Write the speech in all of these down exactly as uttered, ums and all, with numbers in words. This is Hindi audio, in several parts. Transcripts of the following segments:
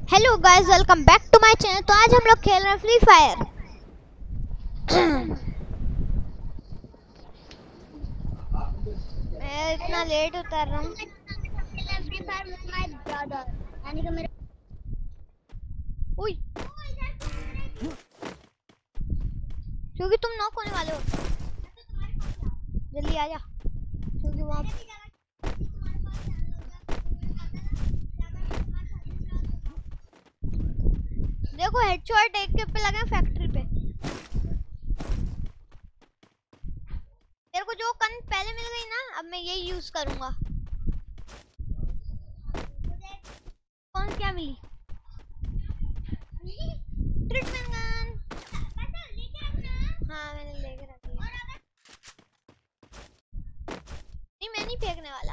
Hello guys, welcome back to my channel. तो आज हम लोग खेल रहे हैं फ्री फायर। मैं इतना लेट उतर रहा हूँ। Free fire with my brother, यानी कि मेरे उई, क्योंकि तुम नॉक होने वाले हो। जल्दी आजा, क्योंकि वहाँ देखो हेडशॉट एक के पे लगे फैक्ट्री पे। तेरे को जो गन पहले मिल गई ना, अब मैं यही यूज करूंगा। कौन क्या मिली? Treatment gun. हाँ मैंने लेके रखी है। नहीं मैं नहीं फेंकने वाला।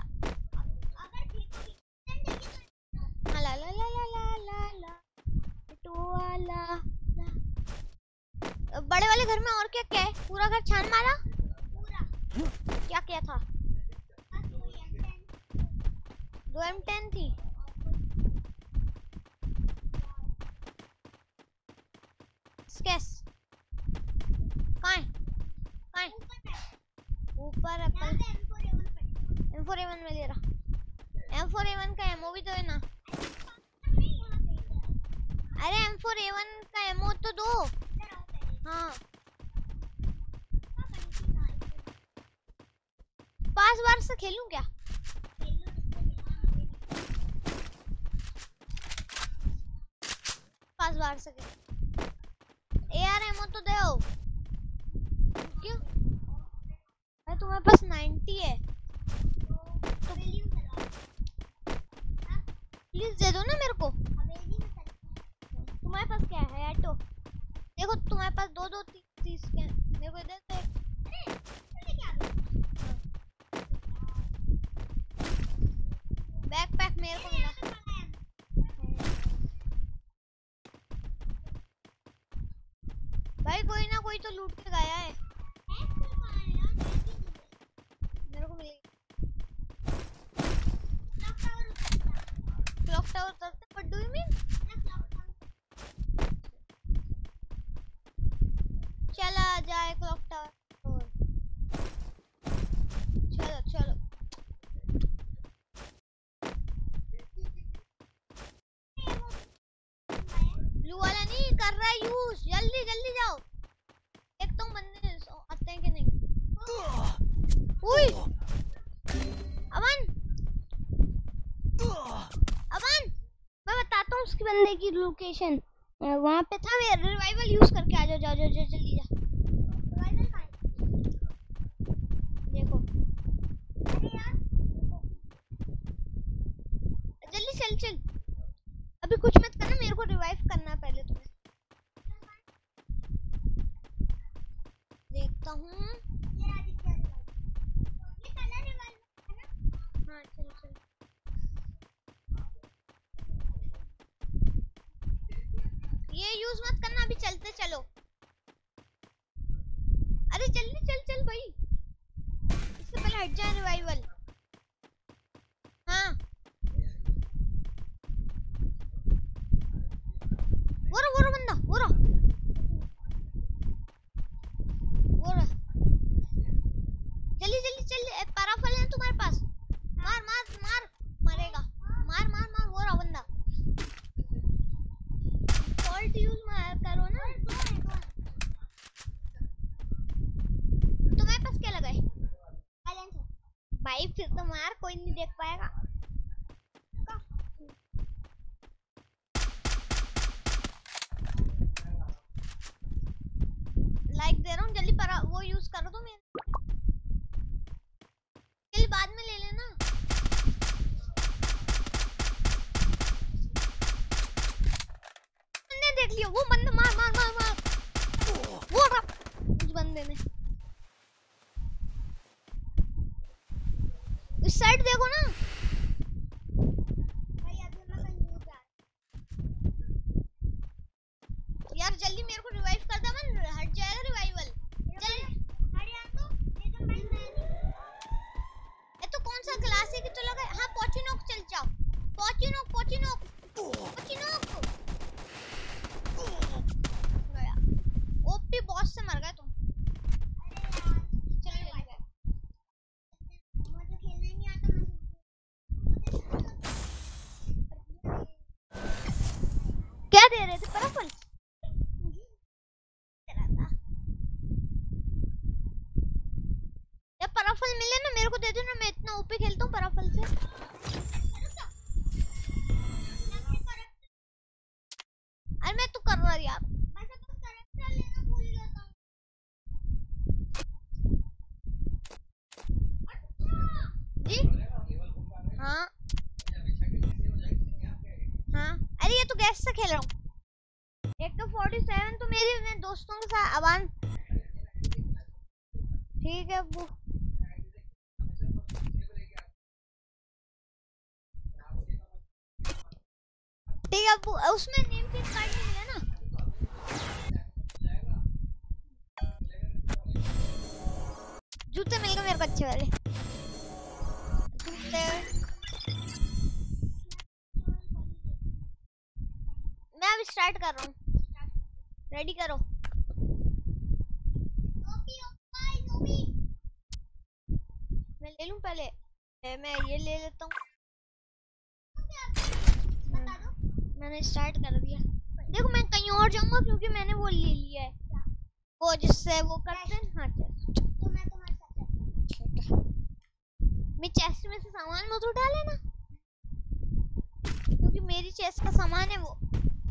हाँ ला ला ला ला ला ला ला वाला। बड़े वाले घर में और क्या क्या है? पूरा घर छान मारा। क्या क्या था? दो एम टेन थी। स्केस कहाँ है? कहाँ है? ऊपर apple. M four A one में ले रहा। एम फोर ए वन का एमओ भी तो है ना। अरे एम फोर ए वन का एमओ तो दो। हाँ पांच बार से खेलूं क्या? पांच बार से खेल। ए यार एमओ तो दो। क्यों? अरे तुम्हारे पास नाइंटी है तो प्लीज दे दो ना मेरे को। तुम्हारे पास क्या है ऑटो? देखो तुम्हारे पास दो दो तीस तीस के मेरे को दे दो। बैकपैक मेरे को मिला। भाई कोई ना कोई तो लूट के गया है। मेरे को मिली। क्लॉक टावर उतरते। What do you mean? चला जाए क्लॉक टावर। चलो चलो ब्लू वाला नहीं कर रहा है यूज। जल्दी जल्दी जाओ। देखता हूँ बंदे आते हैं कि नहीं। उई अमन अमन मैं बताता हूँ उसकी बंदे की लोकेशन। वहाँ पे था। वे रिवाइवल यूज करके आ जाओ। जाओ जाओ जाओ जल्दी जा। देखो जल्दी चल चल। अभी कुछ मत करना, मेरे को रिवाइव करना है पहले तुम्हें। देखता हूँ। हाँ चल चल। ये यूज मत करना, अभी चलते चलो। अरे जल्दी चल चल भाई, इससे पहले हट जाए रिवाइवल। हाँ वो रहा वो रहा बंदा। वो रहा वो रहा। जल्दी जल्दी चल। पैराफल है तुम्हारे पास? मार मार मार। मरेगा। मार मार मार। वो रहा बंदा। फॉल्ट यूज मार करो ना। तुम्हारे पास क्या लगा है? भाई फिर तो मार, कोई नहीं देख पाएगा। लाइक दे रहा हूँ, जल्दी परा वो यूज करो तो मैं किल बाद में ले लेना। बंदे देख लियो। वो बंदा मार मार मार मार। वो रहा उस बंदे ने। इस साइड देखो ना। यार जल्दी मेरे को रिवाइव कर दे। मन हट जाएगा रिवाइवल। ये तो कौन सा क्लासिक तो लगा। हाँ पोचिनोक चल जाओ। Pochinok Pochinok Pochinok. रफल जब परफल मिले ना मेरे को दे दो ना, मैं इतना ओपी खेलता हूँ परफल से। अरे मैं तो कर रहा यार, जी हाँ हाँ। अरे ये तो गैस से खेल रहा हूँ। एक तो फोर्टी सेवन तो मेरी मैं दोस्तों के साथ अबान। ठीक है वो ठीक है वो उसमें नेम प्लेट कार्ड नहीं मिला ना। जूते मिल गए मेरे को अच्छे वाले जूते। मैं अब स्टार्ट कर रहा हूँ, रेडी करो। मैं ले लूँ पहले, मैं ये ले लेता हूँ। मैंने स्टार्ट कर दिया। देखो मैं कहीं और जाऊंगा क्योंकि मैंने वो ले लिया है, वो जिससे वो करते हैं। हाँ तो मैं तुम्हारे साथ मैं चेस्ट में से सामान मत उठा लेना क्योंकि मेरी चेस्ट का सामान है वो।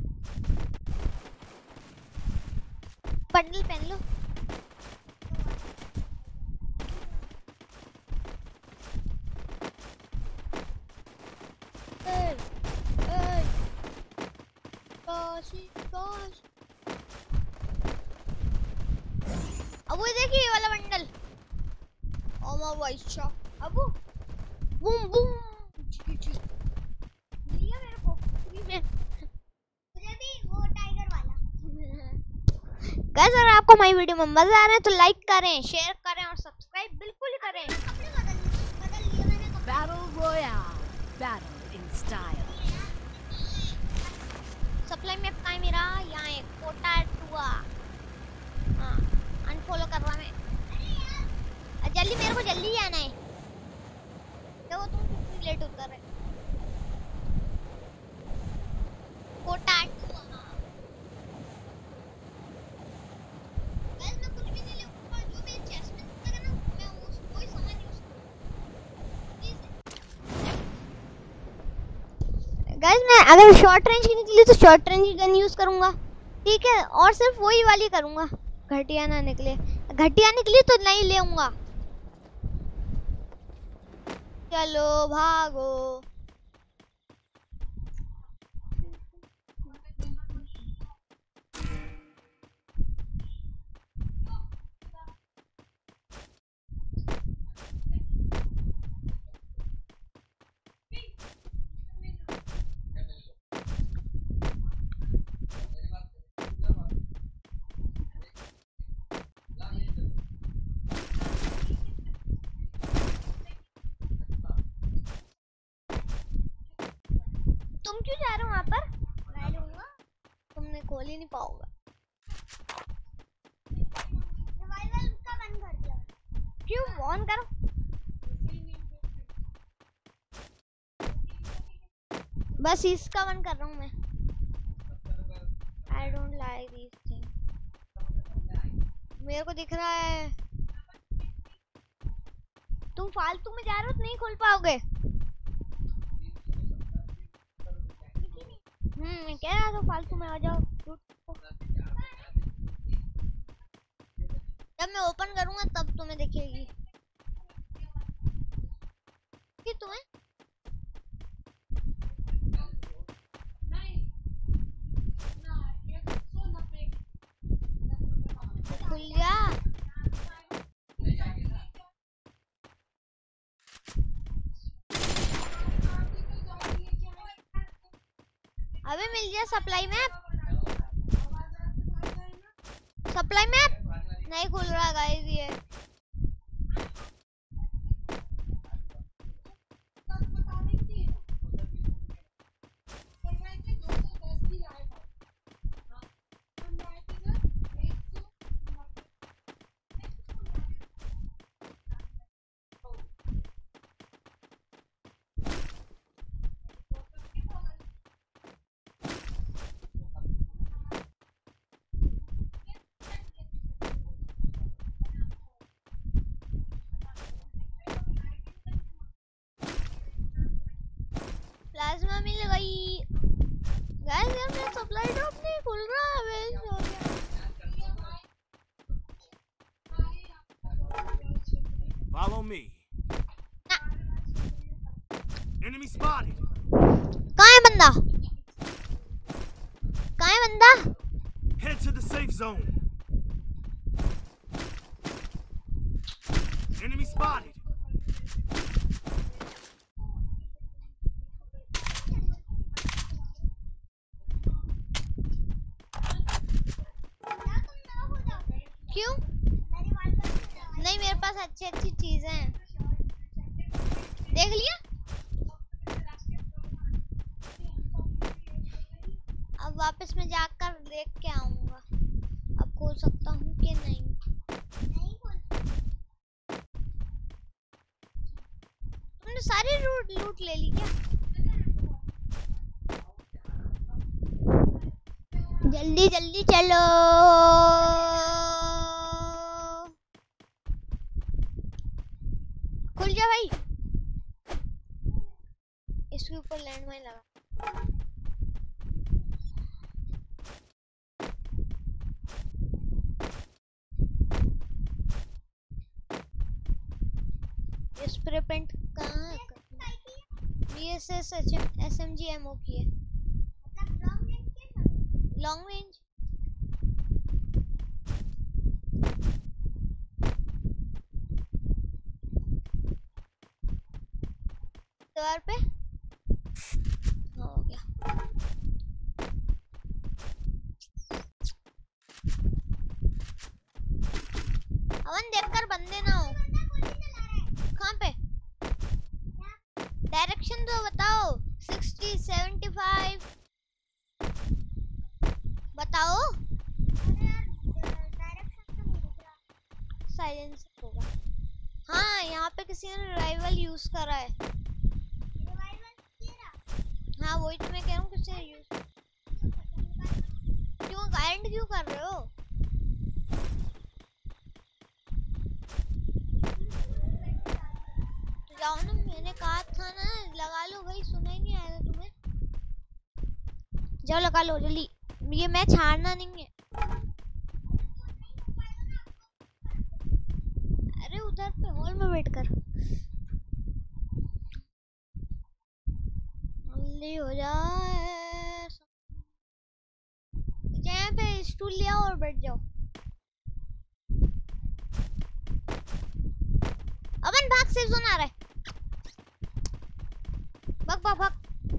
बंडल पहन लो। ए, ए, काशी, काशी। अब वो देखिए ये वाला बंडल। ओ माय भाई साहब, अब बूम बूम मिल मेरे को फ्री में। मुझे भी वो टाइगर वाला। गाइस अगर आपको हमारी वीडियो में मजा आ रहा है तो लाइक करें, शेयर करें और सब्सक्राइब बिल्कुल ही करें। कपड़े बदल बदल लिए मैंने। Battle Royale, battle in style. Supply map का है मेरा, यहाँ एक कोटा टुआ। हाँ अनफॉलो कर रहा मैं। जल्दी मेरे को जल्दी आना है। देखो तुम कितनी लेट उतर रहे। कोटा टुआ। गाइस मैं कुछ भी नहीं लूंगा, जो मेरे चेस्ट में दिखेगा ना मैं उस कोई सामान यूज करूंगा। गाइस मैं अगर शॉर्ट रेंज की निकली तो शॉर्ट रेंज की गन यूज करूंगा, ठीक है, और सिर्फ वही वाली करूंगा। घटिया ना निकले, घटिया निकली तो नहीं लेऊंगा। चलो भागो। तुम क्यों जा रहे हो वहाँ पर? मैं लूंगा, तुमने खोल ही नहीं पाओगे। रिवाइवल का बंद कर दिया। क्यों? ऑन करो। बस इसका बंद कर रहा हूँ मैं। I don't like these things। मेरे को दिख रहा है तुम फालतू में जा रहे हो तो नहीं खोल पाओगे। हम्म मैं कह रहा था फालतू में आ जाओ। जब मैं ओपन करूंगा तब तुम्हें दिखेगी कि तुम्हें खुल गया। अबे मिल गया सप्लाई मैप। सप्लाई मैप नहीं खुल रहा गाइस ये। मिल गई। गाइस यार मेरा सप्लाई ड्रॉप नहीं खुल रहा है, वेस्ट हो गया। Follow me. ना Enemy spotted. कहाँ है बंदा? कहाँ है बंदा? Head to the safe zone. Enemy spotted. क्यों? नहीं मेरे पास अच्छी अच्छी चीजें हैं। देख लिया? अब वापस मैं जाकर देख के आऊंगा। अब खोल सकता हूँ कि नहीं? नहीं खोल। तुमने सारी लूट लूट ले ली क्या? जल्दी जल्दी चलो। खुल जा भाई। इसके ऊपर लैंडमाइन लगा। स्प्रे पेंट कहाँ? बीएसएस एसएमजी एमओ की है। Long range. दीवार पे हो गया। अवन देखकर बंदे ना हो। कहाँ पे? डायरेक्शन तो बताओ। सिक्सटी सेवेंटी फाइव बताओ। साइलेंस होगा। हाँ यहाँ पे किसी ने रिवाइवल यूज करा है। हाँ वही तो मैं कह रहा हूँ, किसने यूज। क्यों गाइड क्यों कर रहे हो? तो जाओ ना, मैंने कहा था ना लगा लो भाई, सुना ही नहीं आया तुम्हें। जाओ लगा लो जल्दी, ये मैच हारना नहीं है। अरे उधर पे हॉल में वेट कर, जल्दी हो जाए। जहाँ पे स्टूल ले आओ और बैठ जाओ। अमन भाग, सेफ जोन आ रहा है। भाग भाग भाग।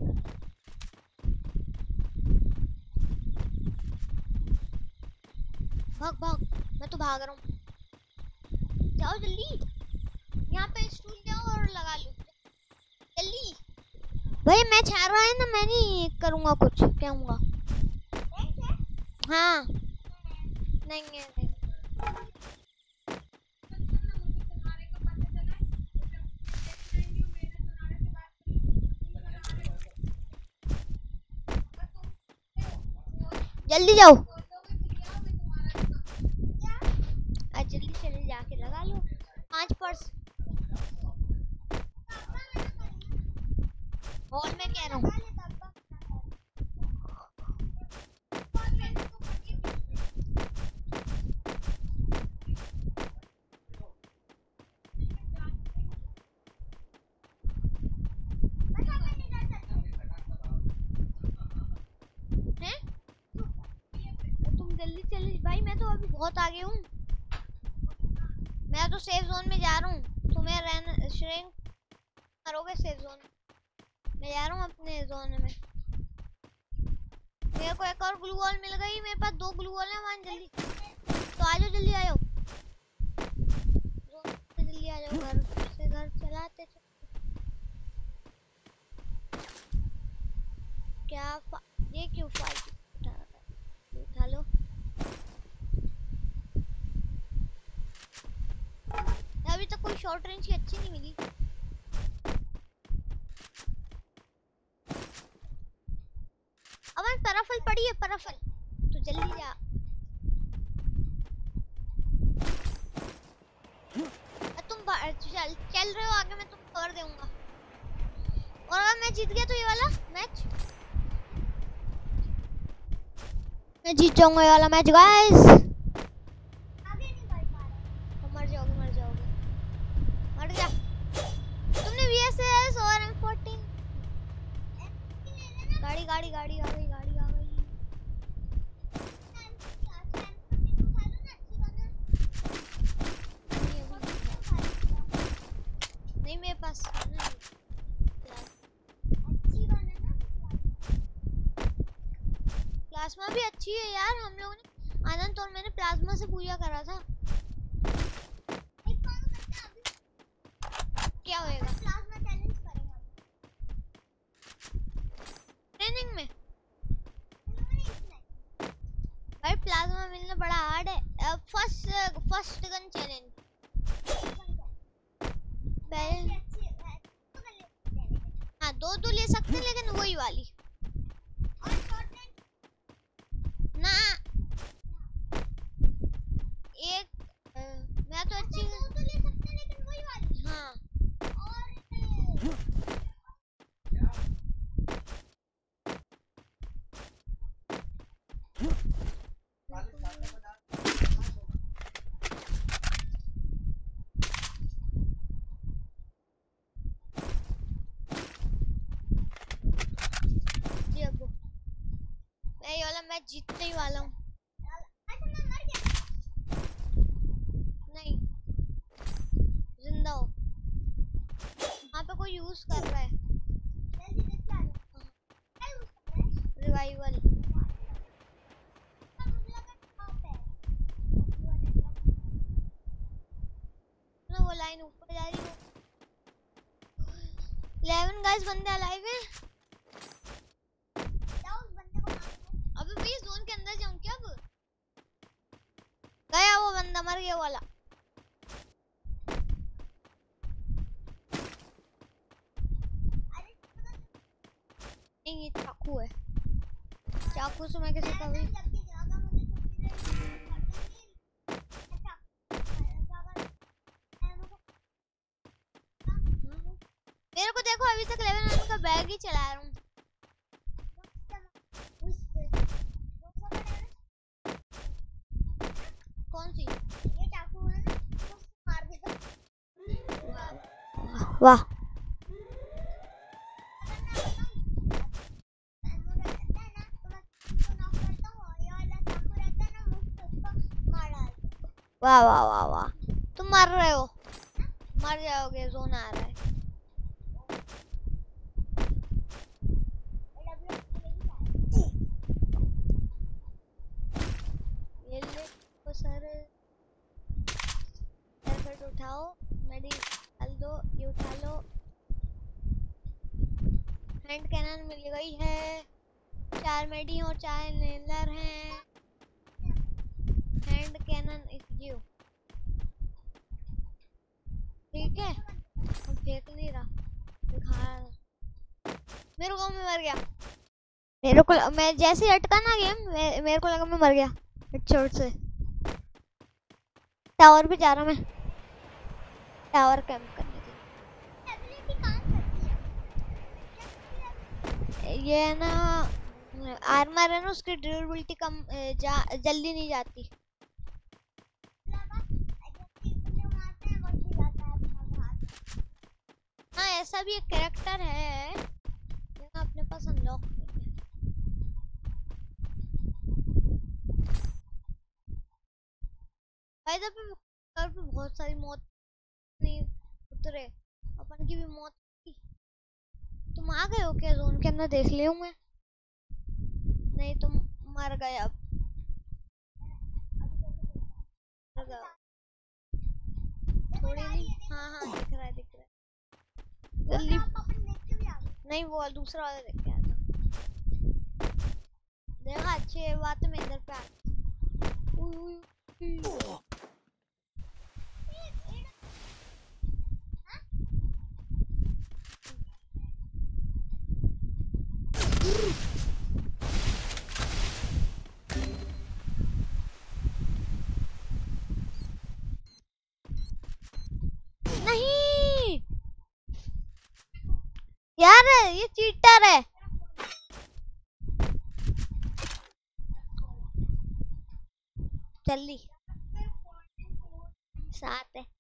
भाग भाग, मैं तो भाग रहा हूँ। जाओ जल्दी, यहाँ पे स्टूल ले आओ और लगा लो जल्दी। भाई मैच हार रहा है ना, मैं नहीं करूँगा कुछ, कहूँगा। हाँ नहीं है नहीं। जल्दी जाओ, आज जल्दी चले जाके लगा लो। पांच पर्स हॉल में कह रहा हूँ। जल्दी चले भाई, मैं तो अभी बहुत आगे हूँ। मैं तो सेफ जोन में जा रहा हूँ, तुम्हें रहना श्रिंक करोगे सेफ जोन। मैं जा रहा हूँ अपने जोन में। मेरे को एक और ग्लू वॉल मिल गई, मेरे पास दो ग्लू वॉल है वहाँ। जल्दी तो आ जाओ, जल्दी आ जाओ जोन से, जल्दी आ जाओ। घर से घर चलाते चल। क्या फा... ये क्यों फालतू उठा रहा है, उठा लो। अभी तक कोई शॉर्ट रेंज की अच्छी नहीं मिली। अमन परफल पड़ी है, परफल तो जल्दी जा। तुम चल चल रहे हो आगे, मैं तुम कर दूंगा। और अगर मैं जीत गया तो ये वाला मैच, मैं जीत जाऊंगा ये वाला मैच गाइस। आगे नहीं बढ़ पा रहा। मर जाओगे मर जाओगे मर गया तुमने वी एस एस और एम फोर्टीन। गाड़ी गाड़ी गाड़ी आ गई गाड़ी आ गई। नहीं, अभी नहीं मेरे पास है ना प्लाज्मा भी अच्छी है यार। हम लोगों ने आनंद और मैंने प्लाज्मा से पूजा करा था। क्या होएगा ट्रेनिंग में? भाई प्लाज्मा मिलना बड़ा हार्ड है। फर्स्ट फर्स्ट गन चैलेंज पहले। हाँ दो तो ले सकते हैं लेकिन वही वाली ना। एक अ, मैं तो अच्छी हाँ जी अब्बू मैं ये वाला मैच जीतने ही वाला हूँ। नहीं जिंदा हो। वहाँ पे कोई यूज कर रहा है रिवाइवल। ना वो लाइन ऊपर जा रही है। इलेवन गाइस बंदे अलाइव हैं। अबे भाई जोन के अंदर जाऊं क्या अब? गया वो बंदा मर गया वाला। नहीं ये चाकू है। चाकू से मैं कैसे कभी मेरे को देखो अभी तक इलेवन का बैग ही चला रहा हूँ। कौन सी? ये चाकू है ना तो मार देगा। वाह वाह वाह वाह वाह तुम मर रहे हो। मर जाओगे जोन आ रहा है। ये ले तो सर हेलमेट उठाओ मेडी डाल दो ये उठा लो। हैंड कैनन मिल गई है। चार मेडी और चार नेलर हैं। हैंड कैनन इस यू ठीक है। हम फेंक नहीं रहा दिखा रहा। मेरे को मैं मर गया। मेरे को मैं जैसे ही अटका ना गेम मे, मेरे को लगा मैं मर गया हेडशॉट से। टावर पे जा रहा मैं टावर कैंप करने के लिए। ये है ना आर्मर है ना उसकी ड्यूरेबिलिटी कम जा, जल्दी नहीं जाती। हाँ ऐसा भी एक कैरेक्टर है लेकिन अपने पास अनलॉक नहीं है। भाई जब पे बहुत सारी मौत नहीं उतरे अपन की भी मौत थी। तुम आ गए हो क्या जोन के अंदर? देख लिया हूं मैं। नहीं तुम मर गए अब। थोड़ी नहीं हाँ हाँ दिख रहा है दिख रहा है जल्दी। नहीं वो दूसरा वाला देख के आया था। देखा अच्छी बात है मैं इधर पे आ नहीं यार ये चीटर है। जल्दी साथ है।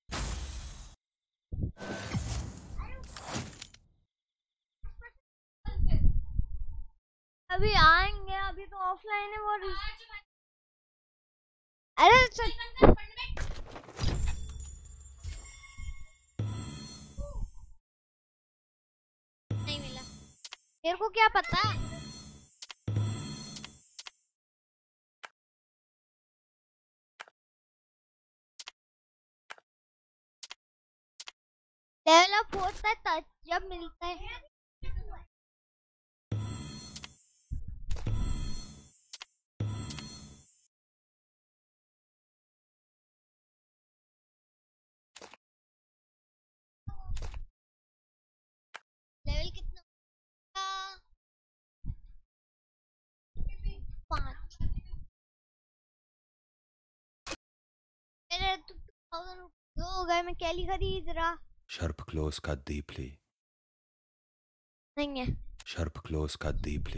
अभी आएंगे, अभी तो ऑफलाइन है वो। अरे चल। नहीं मिला तेरे को क्या पता। लेवल अप होता है तब जब मिलता है। लेवल कितना? पाँच। मेरे तो थाउजेंड हो गए। मैं कैली खरीद रहा। Sharp claws cut deeply. नहीं है। Sharp claws cut deeply.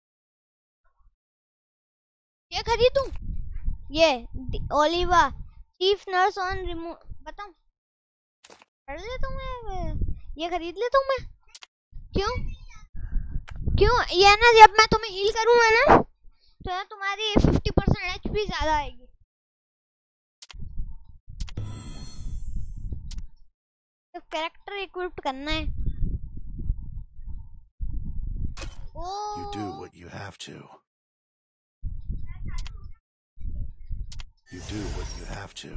ये खरीदूं? ये ओलिवा चीफ नर्स ऑन रिमूव बताऊं? कर लेता हूँ मैं। ये खरीद लेता हूँ मैं। क्यों क्यों? ये ना जब मैं तुम्हें हील करूंगा ना तो ना तुम्हारी फिफ्टी परसेंट एचपी ज्यादा आएगी। तो कैरेक्टर इक्विप करना है। You do oh what you have to. You do what you have to.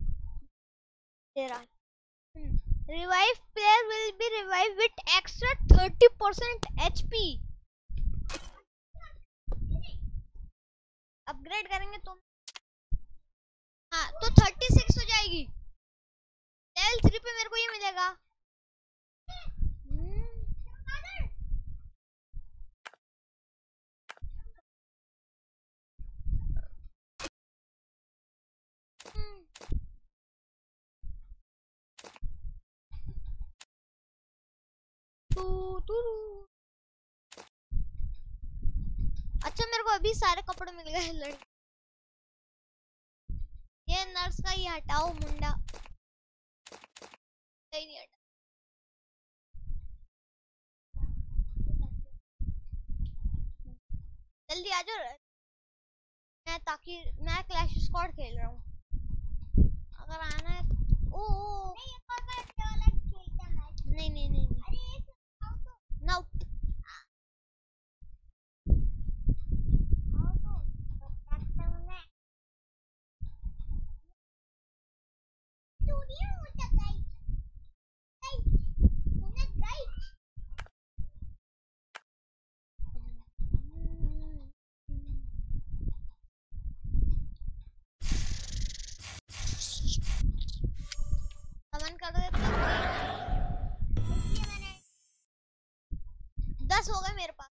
तेरा revive player will be revived with extra thirty percent H P. Upgrade करेंगे तो हाँ तो थर्टी सिक्स हो जाएगी। लेवल थ्री पे मेरे को ये मिलेगा। अच्छा मेरे को अभी सारे कपड़े मिल गए लड़की। ये नर्स का ये हटाओ मुंडा। नहीं नहीं हटा। जल्दी आ जाओ। मैं ताकि मैं क्लैश स्क्वाड खेल रहा हूँ। अगर आना है ओ, ओ नहीं ये वाला खेलता मैच। नहीं नहीं नहीं अरे नो दस हो गए मेरे पास।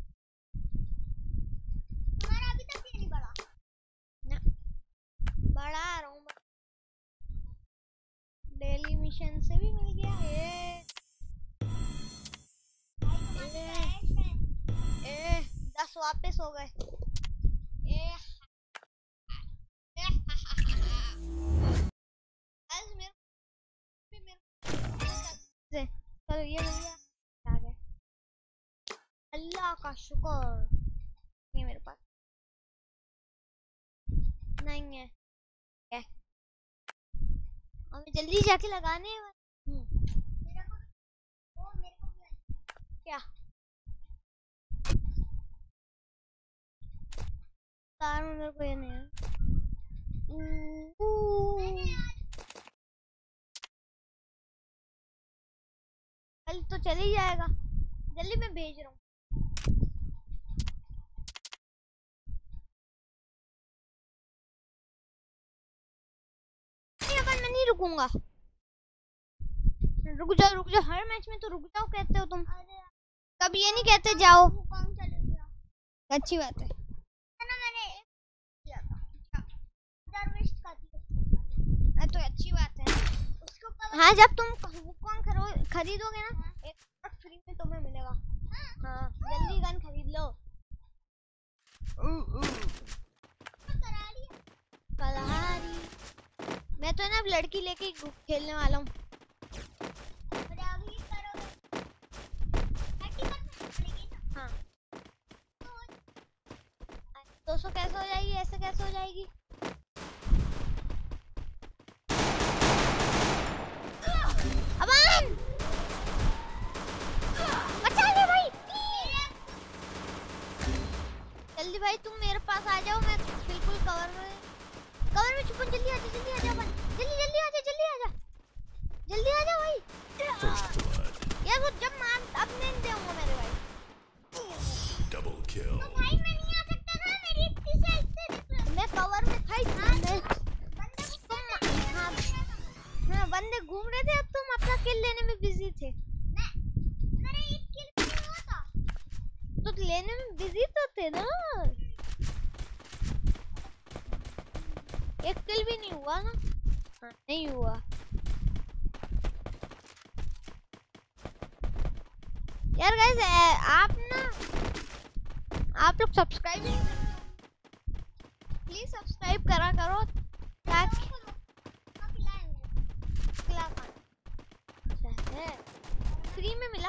तुम्हारा अभी तक ये नहीं बढ़ा ना। बढ़ा रहा हूँ डेली मिशन से भी मिल गया। ए ए, ए दस वापस हो गए। ए चलो ये मिल गया। अल्लाह का शुक्र। नहीं मेरे पास नहीं है। क्या हमें जल्दी जाके लगाने हैं। मेरे को ओ मेरे को क्या तार में मेरे को ये नहीं है। कल तो चल ही जाएगा। जल्दी मैं भेज रहा हूँ। मैं नहीं रुकूंगा। रुक जाओ रुक जाओ। हर मैच में तो रुक जाओ कहते हो तुम। कभी ये नहीं कहते जाओ। अच्छी बात है ना। मैंने किया था तो अच्छी बात है उसको। हाँ जब तुम कौन खरीदोगे ना एक फ्री में तुम्हें मिलेगा। हाँ जल्दी गन खरीद लो। कलहारी मैं तो ना अब लड़की लेके खेलने वाला हूँ। हाँ दो सौ कैसे हो जाएगी, ऐसे कैसे हो जाएगी? अमन बचा ले भाई, जल्दी भाई तुम मेरे पास आ जाओ। मैं बिल्कुल कवर में कवर में छुपन। जल्दी आजा जल्दी आजा अमन, जल्दी जल्दी आजा जल्दी आजा जल्दी आजा भाई। First blood. यार वो जब मार अब नहीं दूंगा मेरे भाई। Double kill. भाई मैं नहीं आ सकता ना, मेरी इतनी साइड से मैं कवर में था ही मैं तुम। हाँ हाँ बंदे घूम रहे थे, अब तुम अपना किल लेने में बिजी थे। मेरा एक किल नहीं हुआ था। तो लेने में बिजी तो थे ना, एक किल भी नहीं हुआ ना। हाँ नहीं हुआ यार। गाइस आप ना आप लोग सब्सक्राइब नहीं करते, प्लीज सब्सक्राइब करा करो ताकि खिला पाए। है फ्री में मिला।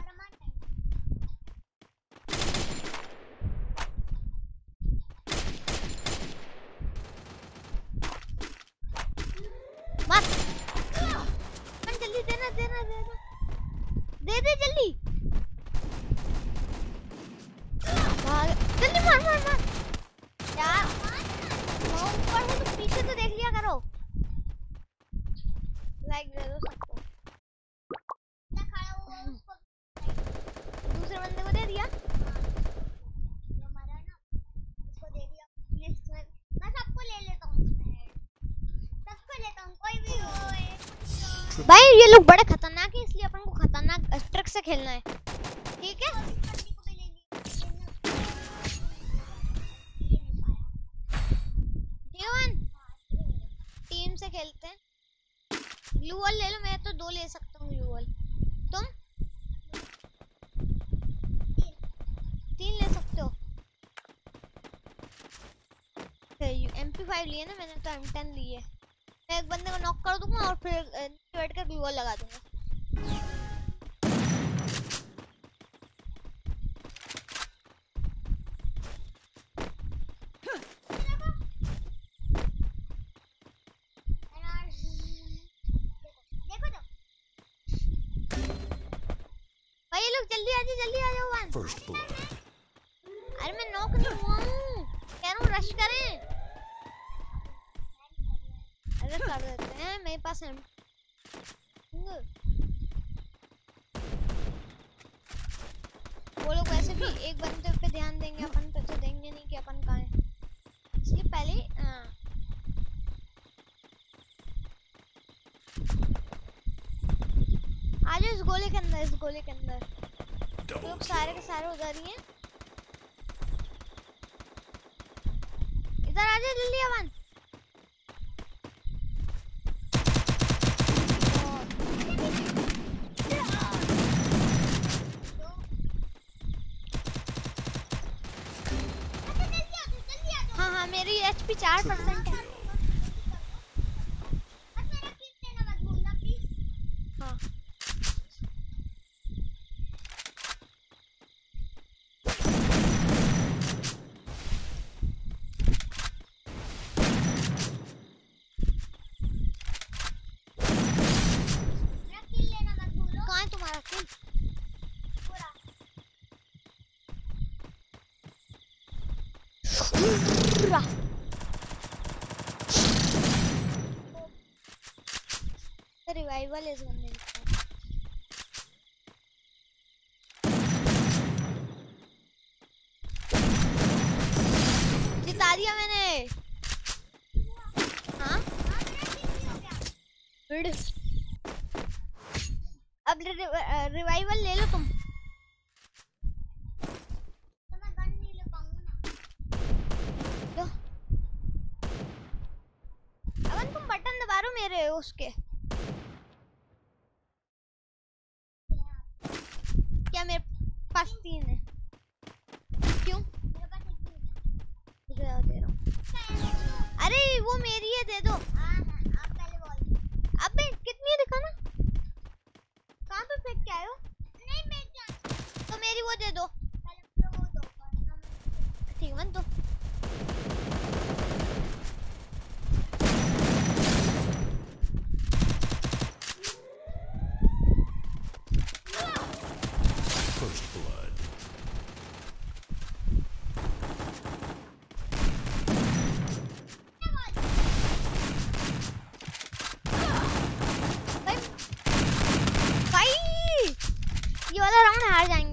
मत मन जल्दी देना देना देना दे दे जल्दी। भाग जल्दी मार मार मार यार। मैं ऊपर हूँ तो पीछे तो देख लिया करो। लाइक दे दो सबको। दूसरे बंदे को दे दिया। जो मरा ना उसको दे दिया। लिस्ट में मैं सबको ले लेता हूँ, सबको लेता हूँ कोई भी हो। भाई ये लोग बड़े खतरनाक हैं, इसलिए अपन को खतरनाक ट्रिक से खेलना है, ठीक है? टीम से खेलते हैं। ग्लू वॉल ले लो, मैं तो दो ले सकता हूँ ग्लू वॉल। तुम तीन ले सकते हो। एम पी फाइव लिए ना मैंने, तो एम टेन लिए। मैं एक बंदे को नॉक कर दूंगा और फिर बैठ कर ग्लू वॉल लगा दूंगा। भाई ये लोग जल्दी आ जाओ जल्दी आ जाओ वन। First blood. अरे मैं नॉक नहीं हुआ हूँ, कह रहा हूँ रश करें। अरे कर देते हैं, मेरे पास है। वो लोग वैसे भी एक बंदे पे ध्यान देंगे, अपन पे तो देंगे नहीं कि अपन कहाँ हैं। इसलिए पहले हाँ आ जाओ इस गोले के अंदर, इस गोले के अंदर। लोग सारे के सारे उधर ही हैं। इधर आ जाओ जल्दी अमन। हाँ हाँ मेरी एचपी चार परसेंट है। हाँ कहाँ है तुम्हारा किल? रिवाइवल इस बंदे ने। जिता दिया मैंने। हाँ अब रिवाइवल ले लो तुम। अगर तुम बटन दबा रहे हो मेरे उसके, दे दे रहा हूँ। अरे वो मेरी है, दे दो। हाँ हाँ आप पहले बोल। अबे कितनी है दिखाना। कहाँ पे फेंक के आए हो? नहीं मैं क्या तो मेरी वो दे दो। पहले मुझे वो दो वरना मैं ठीक है तो First blood. भाई भाई ये वाला राउंड हार जाएंगे।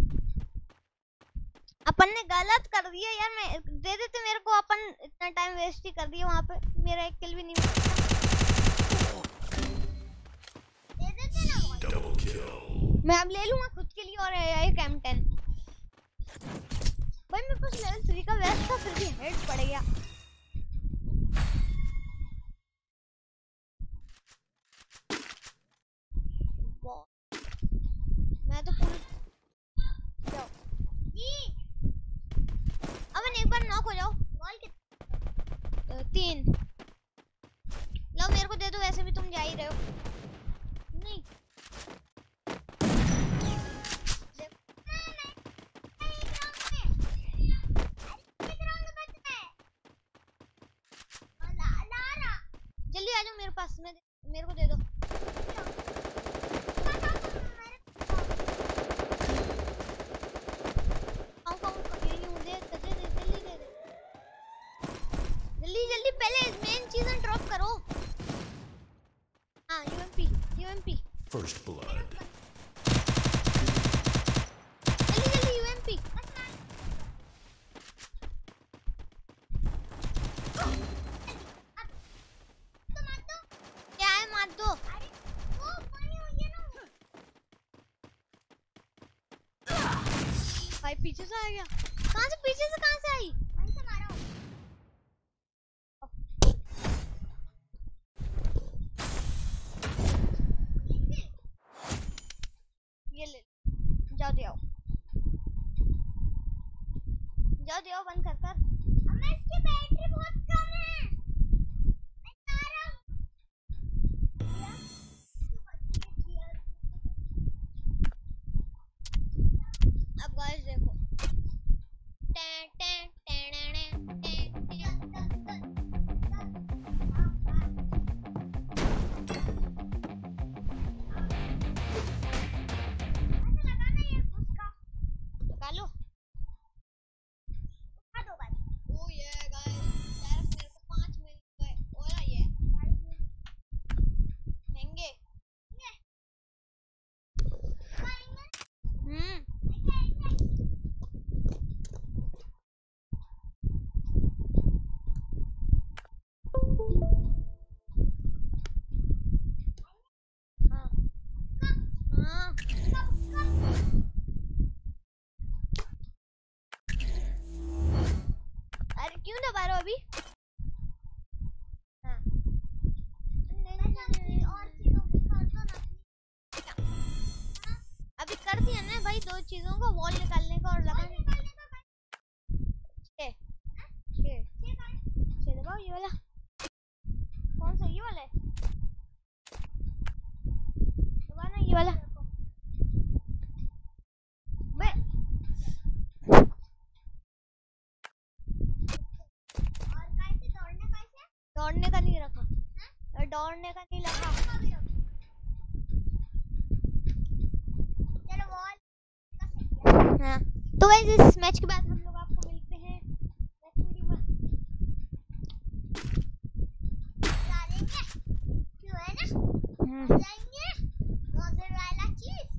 अपन ने गलत कर दिया यार। मैं दे देते मेरे को, अपन इतना टाइम वेस्ट ही कर दिया वहां पे। मेरा एक किल भी नहीं मिला। दे देते ना वो। Double kill. मैं अब ले लूंगा खुद के लिए और एक एम टेन। भाई मेरे पास लेवल थ्री का वेस्ट था फिर भी हेड पड़ गया। मैं तो पूरी जाओ जी अबे एक बार नॉक हो जाओ। बॉल कितना? अ, तीन लो मेरे को दे दो, वैसे भी तुम जा ही रहे हो। नहीं जल्दी आ जाओ मेरे पास। मैं मेरे को दे दो। आऊं आऊं कभी नहीं मुझे दे दे जल्दी दे दे। जल्दी जल्दी पहले मेन चीजें ड्रॉप करो। हाँ यूएमपी यूएमपी First blood. जल्दी जल्दी यूएमपी। क्या है मार दो। भाई पीछे से आ गया। कहाँ से पीछे से कहाँ से आई? वहीं से मारा हूँ। ये ले जाओ दे आओ जाओ दे आओ बंद कर कर। अम्मा इसकी बैटरी बहुत कम है। मैं जा रहा हूँ। अब गाइस देखो टे टे टेड़ेड़े, टे टे। ऐसा लगाना ये उसका लगा लो। उठा दो भाई। ओ ये गाइस डायरेक्ट मेरे को पाँच मिल गए। ओला ये हैंगे। हम्म हाँ हाँ अरे क्यों दबा रहे हो अभी? हाँ और चीजों को कर दो ना। अभी कर दिया ना भाई दो चीजों का, वॉल निकालने का और लगाने का। छः छः छः दबाओ ये वाला। कौन सा ये वाला है? दबाना ये वाला। बे और कैसे दौड़ने कैसे? दौड़ने का नहीं रखा। दौड़ने का नहीं लगा। चलो बॉल का सही है। हाँ तो गाइस इस मैच के बाद हम लोग आपको मिलते हैं नेक्स्ट वीडियो में। डालेंगे क्यों है ना? हम्म, जाएंगे मोज़रेला चीज।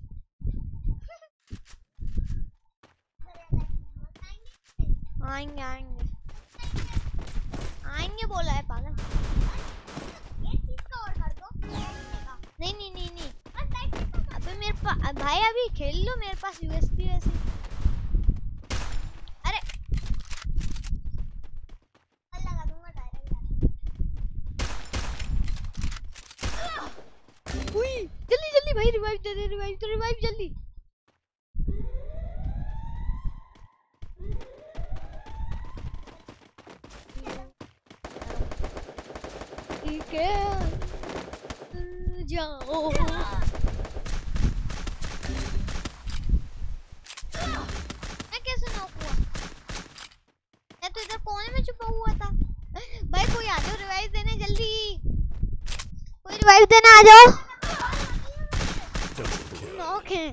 मोज़रेला चीज खाएंगे। आएंगे आएंगे आएंगे बोला है पागल। एक चीज का और कर दो। नहीं नहीं नहीं नहीं बस बैटरी का कर अबे मेरे पास भाई अभी खेल लो, मेरे पास यूएसबी वैसे। अरे दो। लगा दूंगा डायरेक्ट। उई जल्दी जल्दी भाई रिवाइव दे दे रिवाइव दे रिवाइव जल्दी। धरती के जाओ। मैं कैसे नॉक हुआ? मैं तो इधर कोने में छुपा हुआ था। भाई कोई आ जाओ रिवाइव देने जल्दी, कोई रिवाइव देने आ जाओ। नॉक है।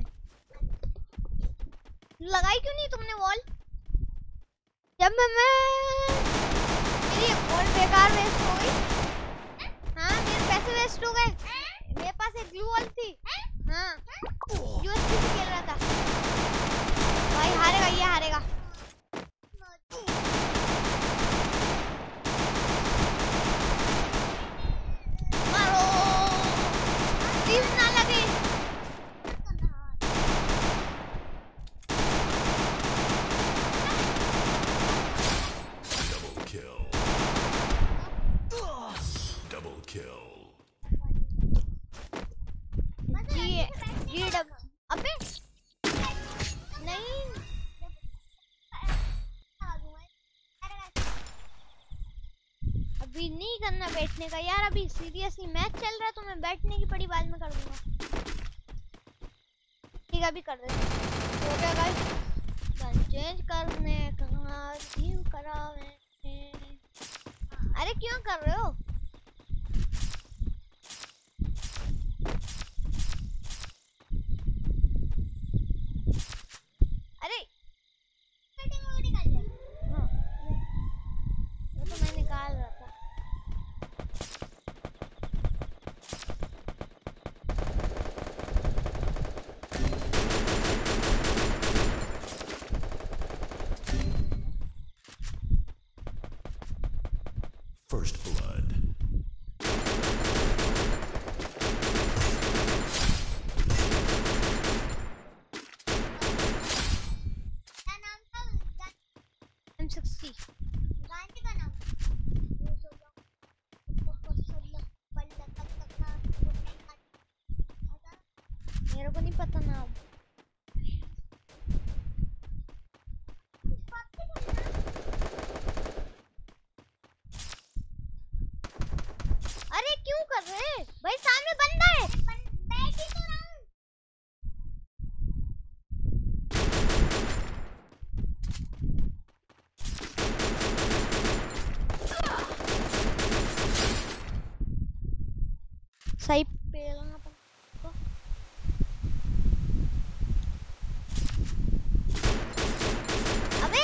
लगाई क्यों नहीं तुमने वॉल? जब मैं मेरी वॉल बेकार वेस्ट हो गई। हाँ मेरे पैसे वेस्ट हो गए। मेरे पास एक ग्लू वॉल थी। हाँ यूएसपी से खेल रहा था। भाई हारेगा ये हारेगा। मारो प्लीज ना लगे। Double kill. जी जी डब अबे नहीं अभी नहीं करना बैठने का यार। अभी सीरियसली मैच चल रहा है तो मैं बैठने की बड़ी बाद में कर दूंगा। ठीक है अभी कर देते हैं। हो गया गाइस। गन चेंज करने का क्यों करा मैंने? अरे क्यों कर रहे हो? अरे हाँ वो तो मैं निकाल रहा था। First blood. एम सिक्सटी मेरे को नहीं पता नाम। अरे क्यों कर रहे हैं भाई? सामने बंदा है। बैठ ही तो रहा हूं। सही पेलना पड़ेगा। अबे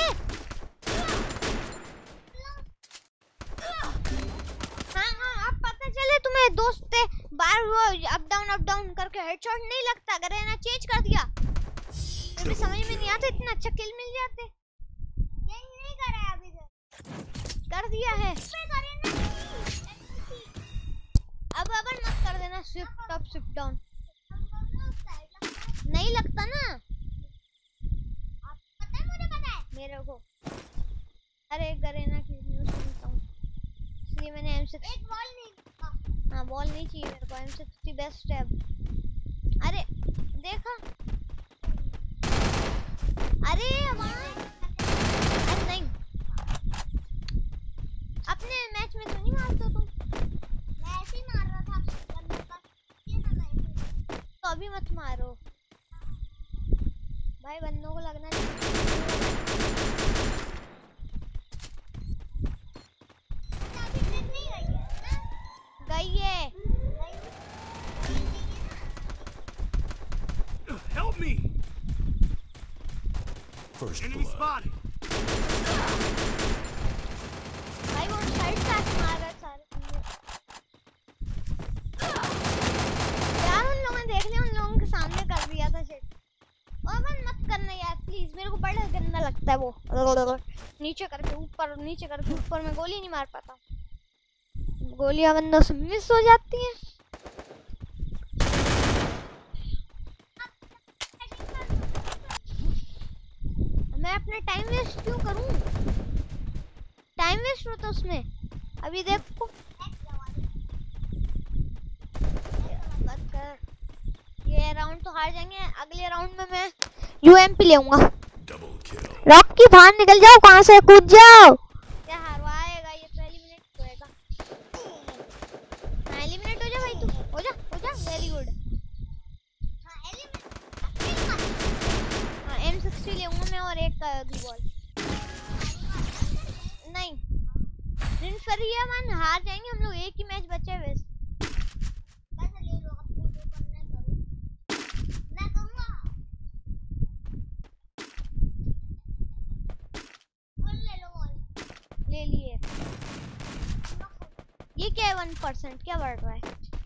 हाँ हाँ अब पता चले तुम्हें दोस्त पे बार वो अप डाउन अप डाउन करके हेडशॉट नहीं लगता। अगर है ना चेंज कर दिया तो भी समझ में नहीं आता। इतना अच्छा किल मिल जाते। चेंज नहीं करा है अभी तक। कर दिया है। पे करे ना अब अब मत कर देना स्विफ्ट अप स्विफ्ट डाउन। हम साइड लगता है। नहीं लगता ना आप पता है मुझे पता है। मेरे को। अरे गरेना की न्यूज़ सुनता हूँ इसलिए मैंने एम सिक्स। एक बॉल नहीं मिला। हाँ बॉल नहीं चाहिए मेरे को। एम सिक्सटी बेस्ट है। अरे देखा। अरे वहाँ अरे नहीं अपने मैच में तो नहीं मारते तुम। मैं ऐसे ही मार रहा था जब मेरे पास ये ना मैं तो अभी मत मारो भाई। बंदों को लगना चाहिए। अभी फिर नहीं गई है ना। गई है। Help me! First Enemy blood. spotted. भाई वो साइड से आके मार रहा है सारे बंदे। यार उन लोगों ने देख लिया। उन लोगों के सामने कर दिया था शिट। और बंद मत करना यार प्लीज। मेरे को बड़ा गंदा लगता है वो। नीचे करके ऊपर नीचे करके ऊपर में गोली नहीं मार पाता। गोलियां बंदों से मिस हो जाती हैं। मैं अपना टाइम वेस्ट क्यों करूं? टाइम वेस्ट होता उसमें। अभी देखो बस कर। ये राउंड तो हार जाएंगे। अगले राउंड में मैं यूएमपी लेऊंगा। Double kill. रॉकी बाहर निकल जाओ। कहां से कूद जाओ। क्या हरवाएगा ये? पहली मिनट होएगा। Very good. हाँ एलिमेंट हाँ एम सिक्सटी ले लूंगा मैं और एक का ग्लू बॉल। नहीं फिर ये मन हार जाएंगे हम लोग, एक ही मैच बचा है बस। पैसे ले लो आपको जो करना है करो, मैं करूँगा। बॉल ले लो बॉल। ले लिए। ये क्या है वन परसेंट क्या बढ़ रहा है?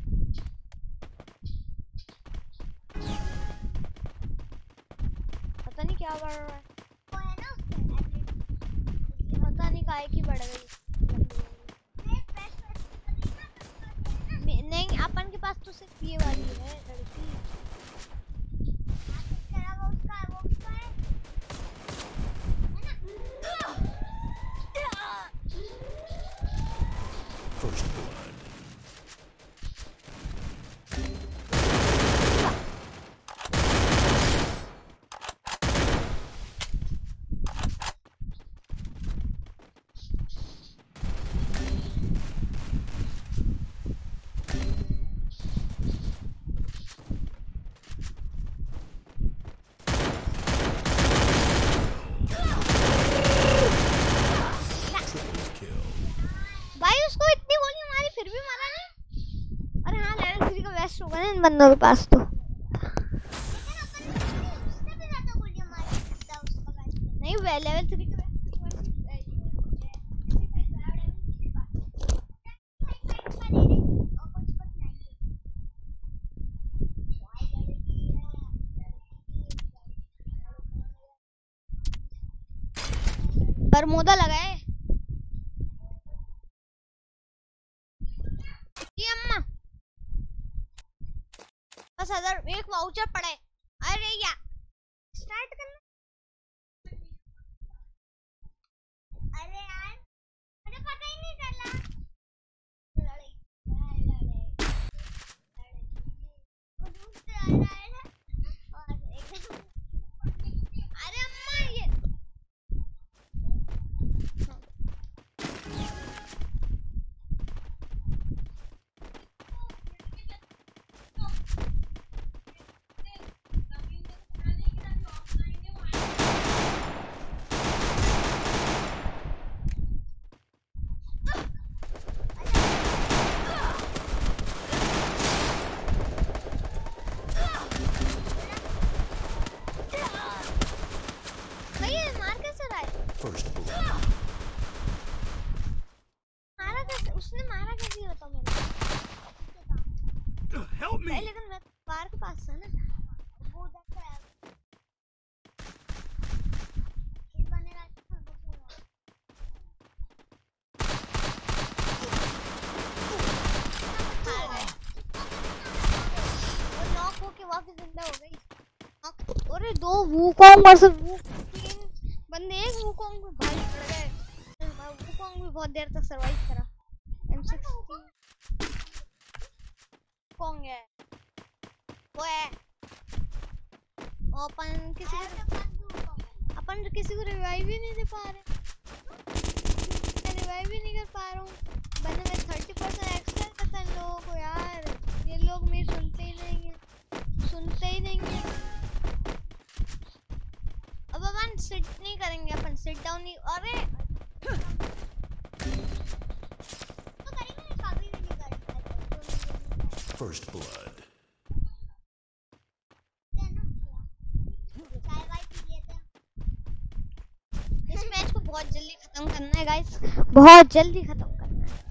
पता नहीं क्या बढ़ रहा है, वो है ना उसमें एबिलिटी। पता नहीं काहे की बढ़ गई। मैं प्रेस करती हूँ ना, मे- नहीं अपन के पास तो सिर्फ ये वाली है लड़की। वो उसका वो भी तो है, है ना? First blood. Triple kill. भाई उसको इतनी गोली मारी फिर भी मारा नहीं। अरे हाँ लेवल थ्री का बेस्ट होगा ना इन बंदों के पास तो। उसने भी ज्यादा गोलियां मारी था उसका बैच में। नहीं वे लेवल थ्री का बरमूदा लगाए। ये अम्मा बस अगर एक वाउचर पड़े। अरे यार स्टार्ट करना। अरे यार मुझे पता ही नहीं चला। लड़े लड़े लड़े वो दूसरे आ रहा है ना और एकदम अरे अम्मा ये भैया मार कैसे रहा है? First blood. मारा कैसे उसने मारा कैसे ये बताओ मेरे को। Help भाई लेकिन मैं बार के पास था ना। वो उधर से आया। फिर बनेगा अच्छा कुछ हार गए। वो नॉक होके वापस जिंदा हो गई। नॉक अरे दो वूकोंग वर्सेस वू तीन बंदे एक वूकोंग पे भाई पड़ गए। वूकोंग भी बहुत देर तक सरवाइव करा। एम सिक्सटी कौन है? वो है वो अपन किसी को अपन तो किसी को रिवाइव ही नहीं दे पा रहे। मैं रिवाइव ही नहीं कर पा रहा हूँ। मैंने मैं थर्टी परसेंट एक्स्ट्रा करता इन लोगों को यार। ये लोग मेरी सुनते ही नहीं है, सुनते ही नहीं है। अब अपन सिट नहीं करेंगे, अपन सिट डाउन नहीं। अरे तो करेंगे कभी भी नहीं करेंगे। First blood. चाय वाय पी लेते हैं। इस मैच को बहुत जल्दी खत्म करना है गाइस, बहुत जल्दी खत्म करना है।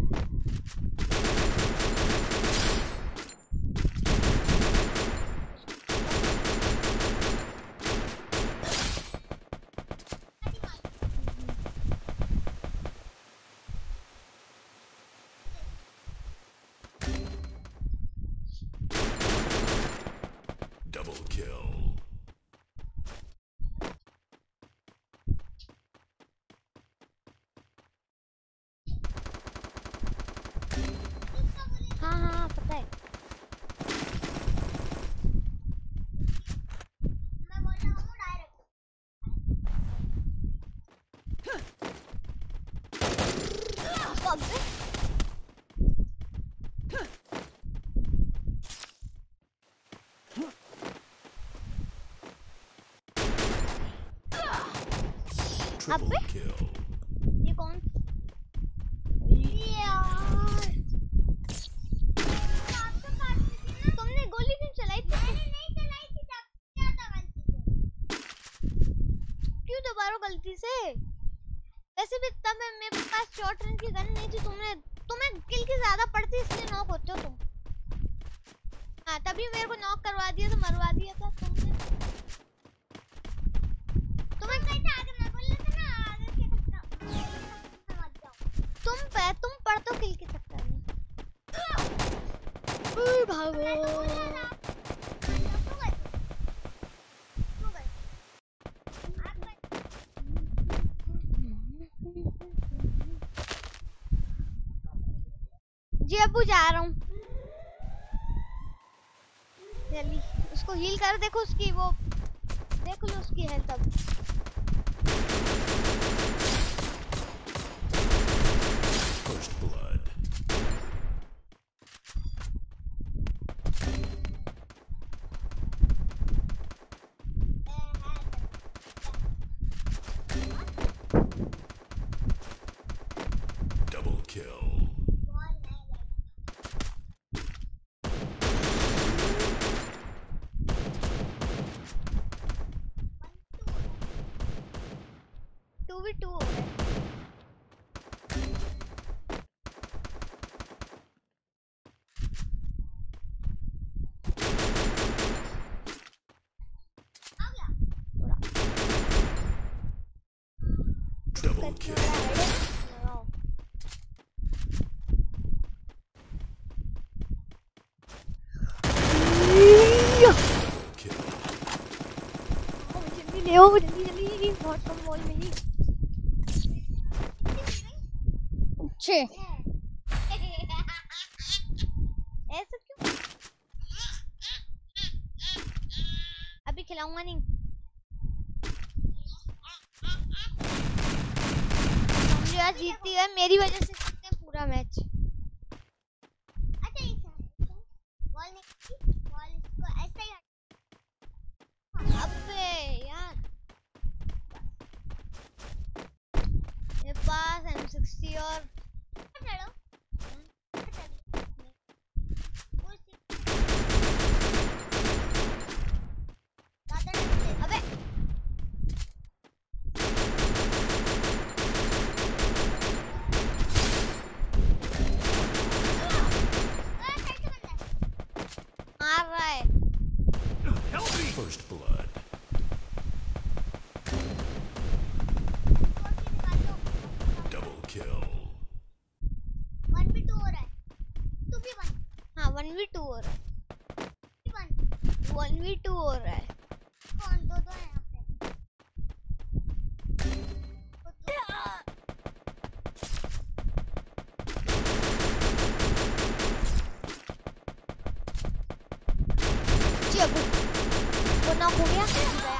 Double kill. हाँ हाँ पता है। मैं बोल रहा हूँ डायरेक्ट। अबे गलती से। वैसे भी तब मेरे पास शॉर्ट रेंज की गन नहीं थी। तुमने तुम्हें किल की ज्यादा पड़ती इसलिए नॉक होते हो तुम। हाँ तभी मेरे को नॉक करवा दिया तो मरवा दिया था तुमने। तुम्हें बेटा आगे मैं बोल रहा था ना आगे के सकता मत जाओ। तुम पे तुम पढ़ते हो किल के चक्कर में। ओए भागो। जी अबू जा रहा हूँ। जल्दी उसको हील कर। देखो उसकी वो देख लो उसकी हेल्थ अब। First blood. Double kill. Two V two हो रहा है। Double kill. लगाओ। Double kill. ओ, जल्दी ले आओ जल्दी जल्दी। बहुत कम बॉल मिली। अच्छे ऐसा क्यों? अभी खिलाऊंगा नहीं। समझो यार जीतती है मेरी वजह से जीतते हैं पूरा मैच। अच्छा इसे बॉल नहीं बॉल इसको ऐसे ही अबे यार मेरे पास एम सिक्सटी और चलो अबे मार रहा है। First blood. Double kill. One भी टू हो रहा है टू भी वन हाँ वन वी टू हो रहा है। वन वन वी टू हो रहा है। कौन दो दो है यहाँ पे जी अबू वो नॉक हो गया।